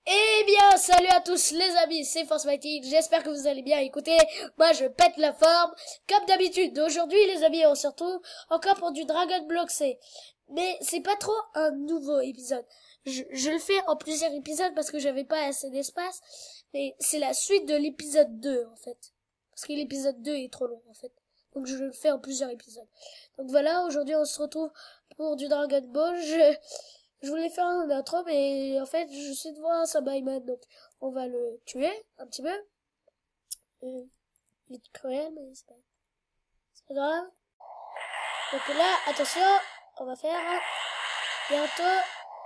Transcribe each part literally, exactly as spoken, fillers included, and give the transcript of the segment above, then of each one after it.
Eh bien, salut à tous les amis, c'est Force Fighting, j'espère que vous allez bien. Écoutez, moi je pète la forme, comme d'habitude. Aujourd'hui les amis, on se retrouve encore pour du Dragon Block C. Mais c'est pas trop un nouveau épisode. Je, je le fais en plusieurs épisodes parce que j'avais pas assez d'espace. Mais c'est la suite de l'épisode deux en fait. Parce que l'épisode deux est trop long en fait. Donc je le fais en plusieurs épisodes. Donc voilà, aujourd'hui on se retrouve pour du Dragon Ball. Je... Je voulais faire un intro, mais en fait, je suis devant un Sabaiman, donc on va le tuer un petit peu. Euh, il est cruel, mais c'est pas, c'est pas grave. Donc là, attention, on va faire hein, bientôt.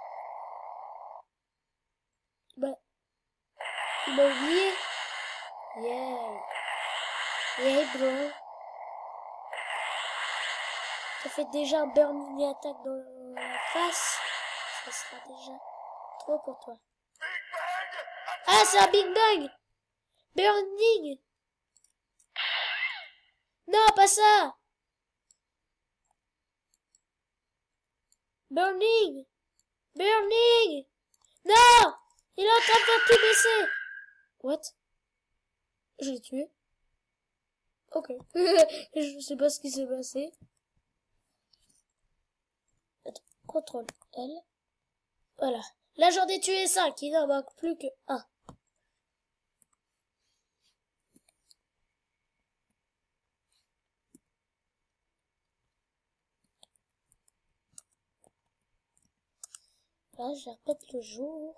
Bah, il m'a oublié. Yeah. Yeah, bro. Ça fait déjà un burning attack dans la face. Ça sera déjà trop pour toi. Ah, c'est un Big Bang! Burning! Non, pas ça! Burning! Burning! Non! Il est en train de faire tout baisser! What? Je l'ai tué. Ok. Je sais pas ce qui s'est passé. Attends. contrôle L. Voilà. Là, j'en ai tué cinq. Il n'en manque plus que un. Là, je répète le jour.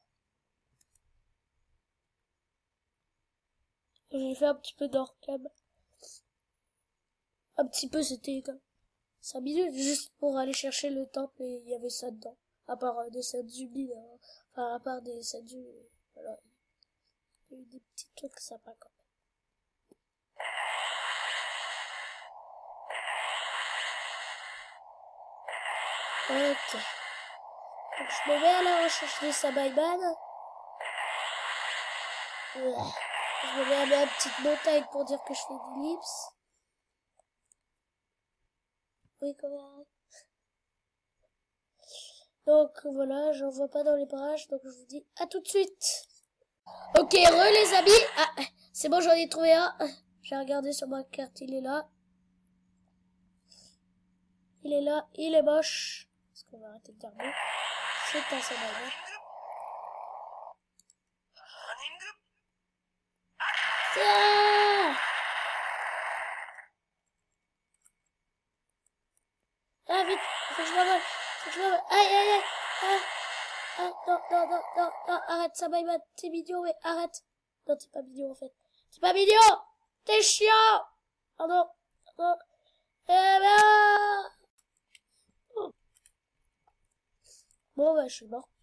J'ai fait un petit peu d'orcam. Un petit peu, c'était comme cinq minutes juste pour aller chercher le temple et il y avait ça dedans. À part euh, des Sanzumi, hein. Enfin, à part des Sanzumi, voilà. Il y a eu des petits trucs sympas quand même. Ok. Donc, je me mets à la recherche des Sabaiman. Je me mets à ma petite montagne pour dire que je fais des lips. Oui, comment? Donc voilà, j'en vois pas dans les parages, donc je vous dis à tout de suite. Ok, re les amis. Ah, c'est bon, j'en ai trouvé un. J'ai regardé sur ma carte, il est là. Il est là, il est moche. Est-ce qu'on va arrêter de dire bon? C'est un Sabaiman. Tiens! Ah vite, faut que je m'envole, faut que je m'envole. Aïe aïe aïe. Ah, ah, non, non, non, non, non, arrête Sabaiman, t'es mignon, mais arrête. Non, t'es pas mignon en fait. T'es pas mignon! T'es chiant! Oh non, non. Eh ben... oh. Bon bah je suis mort.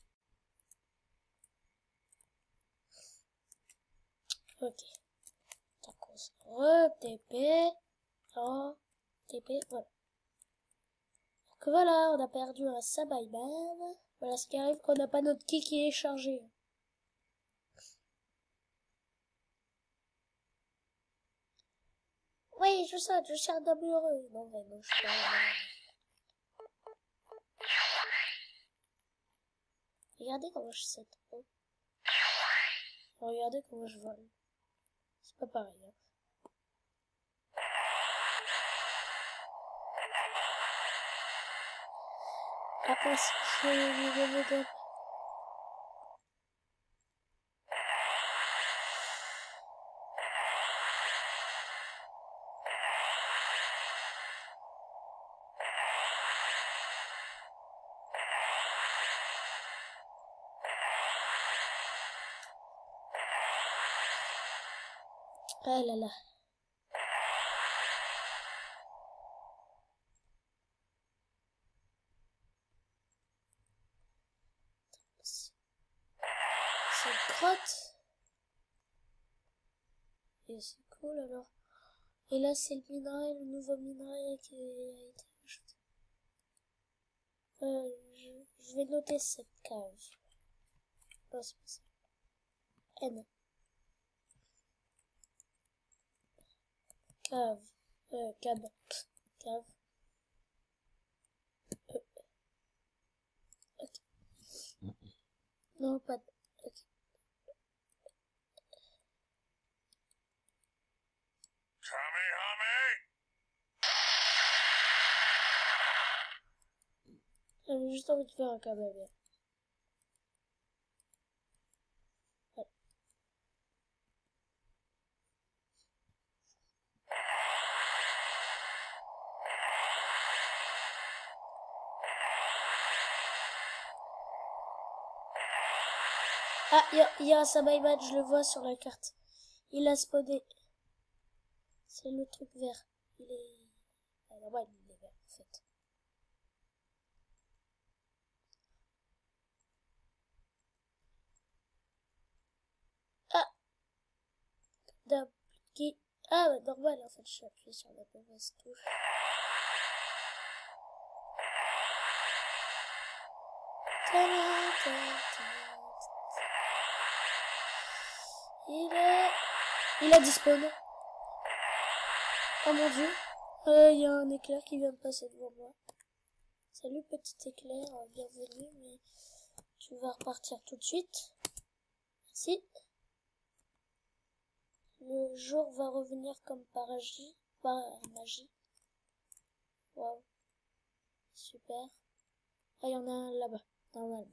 Ok. Donc on se re-T P. Oh, T P, voilà. Donc voilà, on a perdu un Sabaiman. Voilà ce qui arrive quand on n'a pas notre ki qui est chargé. Oui, je sais, je suis un homme heureux. Non, vraiment, je suis pas un homme heureux. Regardez comment je sais trop. Regardez comment je vole. C'est pas pareil. Hein. Ah, parce que je vais ah là là. C'est une grotte. Et c'est cool alors. Et là c'est le minerai, le nouveau minerai qui a été ajouté. Euh, je, je vais noter cette cave. Non, c'est pas ça. N. Cave. Euh, cab. Pff, cave. Euh. Ok. Non, pas de... Ok. juste envie de faire un câble. Voilà. Ah, il y a, y a un Samaiman, je le vois sur la carte. Il a spawné. C'est le truc vert. Il est... Ah, normal, il est vert, en fait. Ah, qui... Ah, ouais, normal, en fait, je suis appuyé sur la mauvaise touche. Il est... Il a disparu. Oh mon dieu. Il euh, y a un éclair qui vient de passer devant moi. Salut petit éclair, bienvenue, mais tu vas repartir tout de suite. Merci. Le jour va revenir comme par magie. Par magie. Waouh. Super. Ah, il y en a un là-bas, normalement.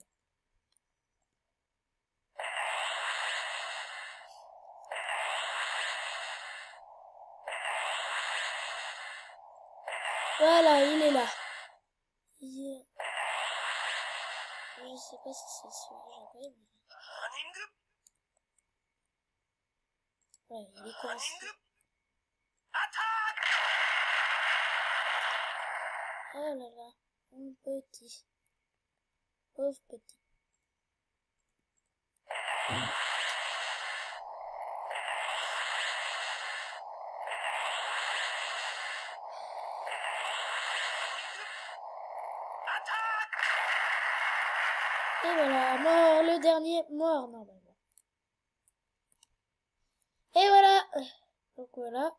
Voilà, il est là. Il... Je sais pas si c'est celui que j'avais, mais... Ouais, il est coincé. Oh là là, mon petit. Pauvre petit. Et voilà, mort, le dernier mort normalement. Et voilà. Donc voilà.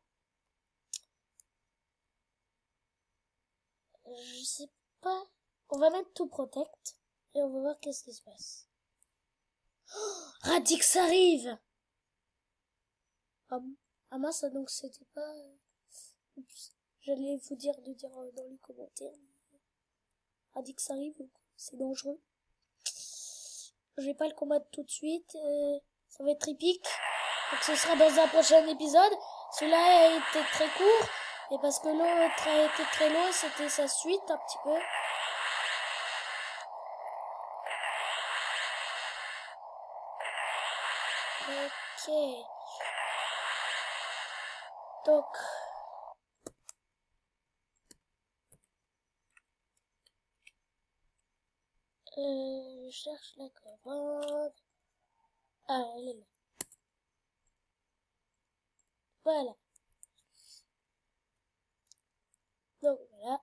Je sais pas. On va mettre tout protect. Et on va voir qu'est-ce qui se passe. Oh, Radix arrive. Ah, ah mince, donc c'était pas... Oups. J'allais vous dire de dire dans les commentaires. Radix arrive, c'est dangereux. Je vais pas le combattre tout de suite. Euh, ça va être épique. Donc ce sera dans un prochain épisode. Celui-là a été très court. Et parce que l'autre a été très long, c'était sa suite un petit peu. Ok. Donc. Euh, je cherche la commande. Ah, elle est là. Voilà. Donc voilà.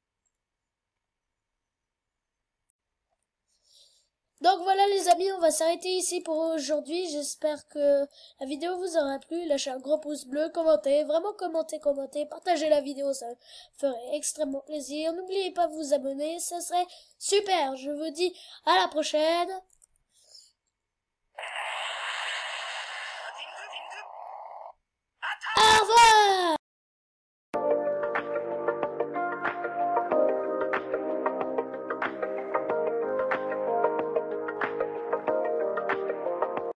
Donc voilà les amis, on va s'arrêter ici pour aujourd'hui. J'espère que la vidéo vous aura plu. Lâchez un gros pouce bleu, commentez, vraiment commentez, commentez, partagez la vidéo, ça ferait extrêmement plaisir. N'oubliez pas de vous abonner, ça serait super. Je vous dis à la prochaine.